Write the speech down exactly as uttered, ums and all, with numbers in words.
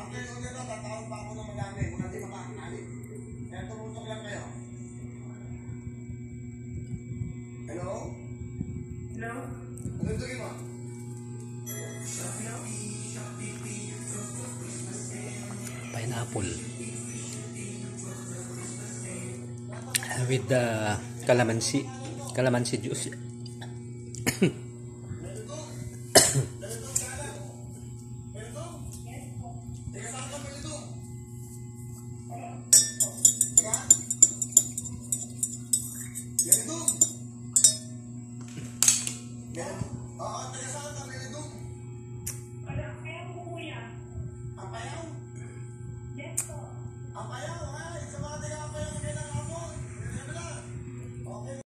After yung ulit, tatawag pa ako ng madami. Kung hindi makakalit. Kaya tumutok lang kayo. Hello? Hello? Ano ito mo? Pineapple with the calamansi calamansi juice. Oo, taga saan kami?